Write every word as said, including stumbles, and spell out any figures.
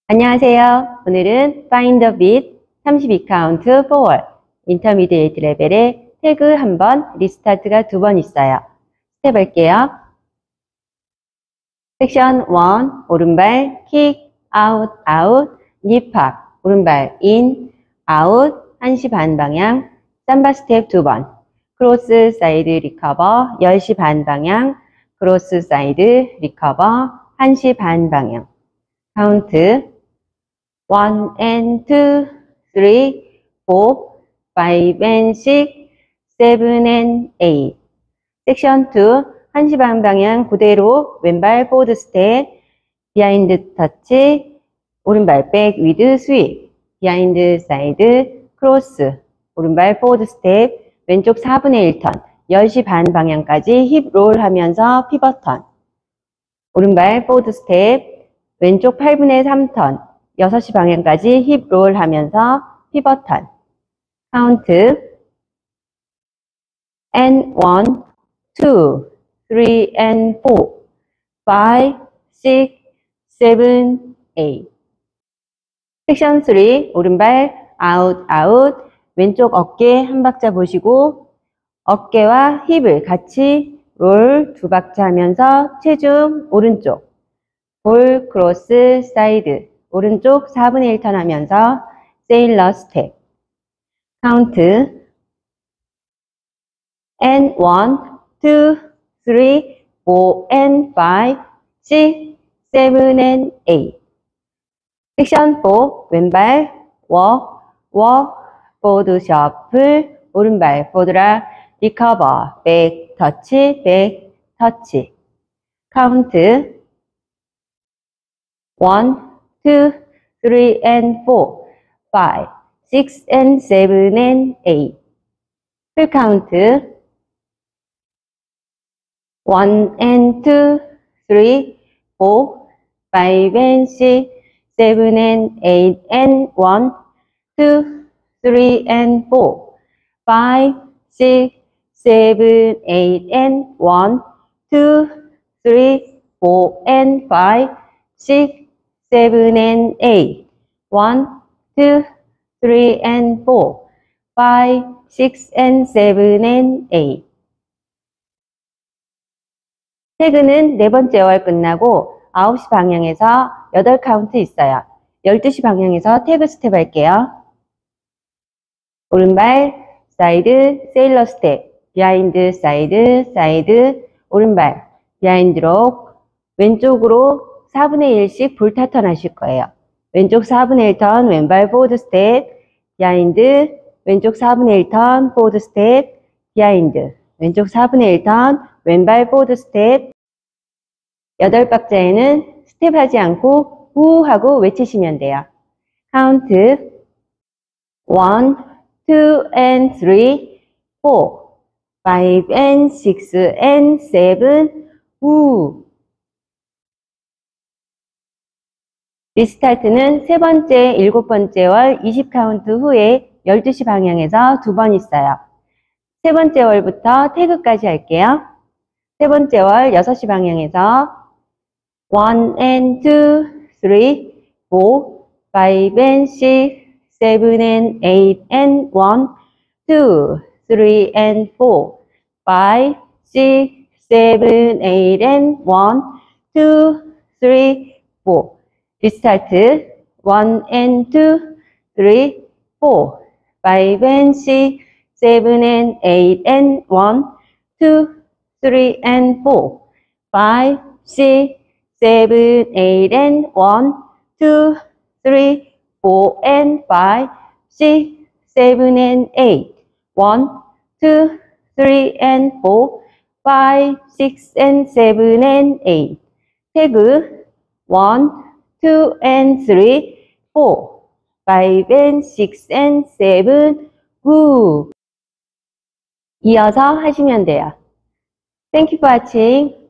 안녕하세요. 오늘은 Find the beat 삼십이 카운트 forward 인터미디에이트 레벨의 태그 한 번, 리스타트가 두 번 있어요. 스텝 할게요. 섹션 일, 오른발 kick, out, out, knee pop, 오른발 in, out, 한 시 반 방향, 삼바 스텝 두 번, 크로스 사이드 리커버, 열 시 반 방향, 크로스 사이드 리커버, 한 시 반 방향. 카운트 one and two, three, four, five and six, seven and eight. 섹션 이, 한 시 반 방향 그대로 왼발 포워드 스텝, 비하인드 터치, 오른발 백 위드 스윕, 비하인드 사이드 크로스, 오른발 포워드 스텝, 왼쪽 사분의 일 턴, 열 시 반 방향까지 힙 롤 하면서 피벗 턴, 오른발 포워드 스텝, 왼쪽 팔분의 삼 턴, 여섯 시 방향까지 힙 롤 하면서 피벗 턴. 카운트 and one, two, three and four, five, six, seven, eight. 섹션 삼, 오른발 아웃 아웃, 왼쪽 어깨 한 박자 보시고 어깨와 힙을 같이 롤 두 박자 하면서 체중 오른쪽, 볼 크로스 사이드, 오른쪽 사분의 일 턴 하면서 세일러 스텝. 카운트 and one, two, three, four and five, six, seven and eight. 섹션 사, 왼발 워, 워, 포드 셔플, 오른발 포드라, 리커버, 백 터치, 백 터치. 카운트 one, two, three and four, five, six and seven and eight. 풀 카운트 one and two, three, four, five and six, seven and eight and one, two, three and four, five, six, seven, eight and one, two, three, four and five, six, seven and eight, one, two, three and four, five, six and seven and eight. 태그는 네 번째 월 끝나고 아홉 시 방향에서 여덟 카운트 있어요. 열두 시 방향에서 태그 스텝 할게요. 오른발 사이드 세일러 스텝, 비하인드 사이드 사이드, 오른발 비하인드 록, 왼쪽으로 사분의 일씩 볼타 턴 하실 거예요. 왼쪽 사분의 일 턴, 왼발 포워드 스텝, 비하인드, 왼쪽 사분의 일 턴, 포워드 스텝, 비하인드, 왼쪽 사분의 일 턴, 왼발 포워드 스텝. 여덟 박자에는 스텝 하지 않고 우 하고 외치시면 돼요. 카운트 one, two and three, four, five and six and seven, 우. 리스타트는 세 번째, 일곱 번째 월 이십 카운트 후에 열두 시 방향에서 두 번 있어요. 세 번째 월부터 태그까지 할게요. 세 번째 월 여섯 시 방향에서 one and two, three, four, five and six, seven and eight and one, two, three and four, five, six, seven, eight and one, two, three, four. 리스타트 one and two, three, four, five and six, seven and eight and one, two, three and four, five, six, seven, eight and one, two, three, four and five, six, seven and eight, one, two, three and four, five, six and seven and eight. 태그 one, two and three, four, five and six and seven, 구. 이어서 하시면 돼요. Thank you for watching.